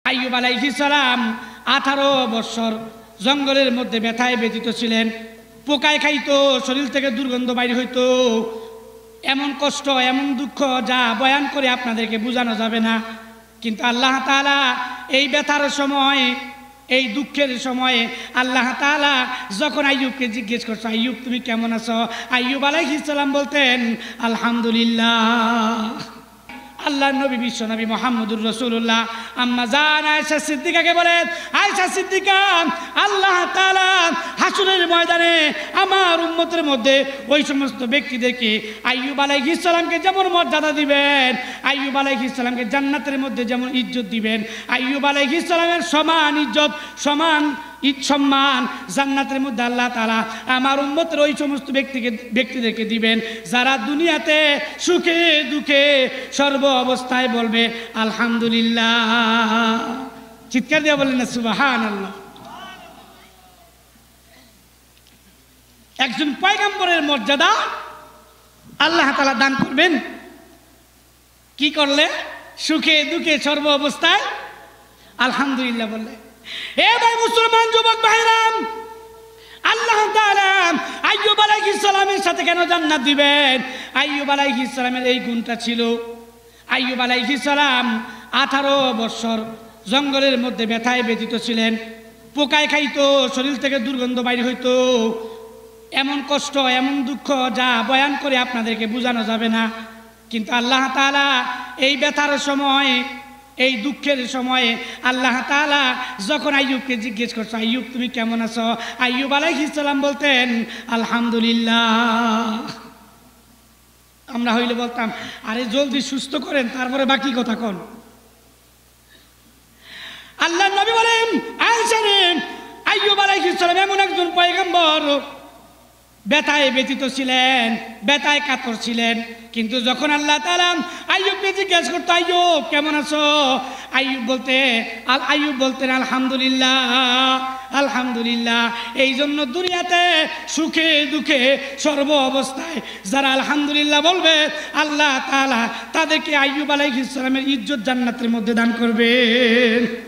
আইয়ুব আলাইহিস সালাম 18 বছর জঙ্গলের মধ্যে ব্যথায় ব্যথিত ছিলেন। পোকায় খাইতো, শরীর থেকে দুর্গন্ধ বাইর হইতো। এমন কষ্ট, এমন দুঃখ যা বয়ান করে আপনাদেরকে বোঝানো যাবে না। কিন্তু আল্লাহ তাআলা এই ব্যথার সময়, এই দুঃখের সময়ে আল্লাহ তাআলা যখন আইয়ুবকে জিজ্ঞেস করছে, আইয়ুব তুমি কেমন আছো, আইয়ুব আলাইহিস সালাম বলতেন আলহামদুলিল্লাহ। আল্লাহর নবী বিশ্ব নবী মুহাম্মদুর রাসূলুল্লাহ আম্মা জান আয়েশা সিদ্দিকাকে বলেন, আয়েশা সিদ্দিকা, আল্লাহ তাআলা হাসরের ময়দানে আমার উম্মতের মধ্যে ওই সমস্ত ব্যক্তিদেরকে আইয়ুব আলাইহিস সালামকে যেমন মর্যাদা দিবেন, আইয়ুব আলাইহিস সালামকে জান্নাতের মধ্যে যেমন ইজ্জত দিবেন, আইয়ুব আলাইহিস সালামের সমান ইজ্জত, সমান সম্মান জান্নাতের মধ্যে আল্লাহ তাআলা আমার উম্মতের ওই সমস্ত ব্যক্তিদেরকে দিবেন যারা দুনিয়াতে সুখে দুঃখে সর্ব অবস্থায় বলবে আলহামদুলিল্লাহ। চিৎকার দিয়ে বলেন না সুবহানাল্লাহ। একজন পয়গম্বরের মর্যাদা আল্লাহ তাআলা দান করবেন কি করলে? সুখে দুঃখে সর্ব অবস্থায় আলহামদুলিল্লাহ বললে। এ ভাই মুসলমান যুবক ভাইরাম, আল্লাহ তাআলা আইয়ুব আলাইহিস সালামের সাথে কেন জান্নাত দিবেন? আইয়ুব আলাইহিস সালামের এই গুণটা ছিল। আইয়ুব আলাইহিস সালাম 18 বছর জঙ্গলের মধ্যে ব্যথায় ব্যথিত ছিলেন। পোকায় খাইতো, শরীর থেকে দুর্গন্ধ বাইর হইতো। এমন কষ্ট, এমন দুঃখ যা বয়ান করে আপনাদেরকে বোঝানো যাবে না। কিন্তু আল্লাহ তাআলা এই ব্যথার সময়, এই দুঃখের সময়ে আল্লাহ তাআলা যখন আইয়ুবকে জিজ্ঞেস করছে, আইয়ুব তুমি কেমন আছো, আইয়ুব আলাইহিস সালাম বলতেন আলহামদুলিল্লাহ। আমরা হইলে বলতাম আরে জলদি সুস্থ করেন, তারপরে বাকি কথা কোন। আল্লাহর নবী বলেন, আয়েশা রে, আইয়ুব আলাইহিস সালাম এমন একজন পয়গম্বর, ব্যথায় ব্যথিত ছিলেন, ব্যথায় কাতর ছিলেন। কিন্তু যখন আল্লাহ তাআলা আইয়ুবকে জিজ্ঞেস করতো আইয়ুব কেমন আছো, আইয়ুব বলতেন আলহামদুলিল্লাহ আলহামদুলিল্লাহ। এই জন্য দুনিয়াতে সুখে দুঃখে সর্ব অবস্থায় যারা আলহামদুলিল্লাহ বলবে আল্লাহ তাআলা তাদেরকে আইয়ুব আলাইহিস সালামের ইজ্জত জান্নাতের মধ্যে দান করবেন।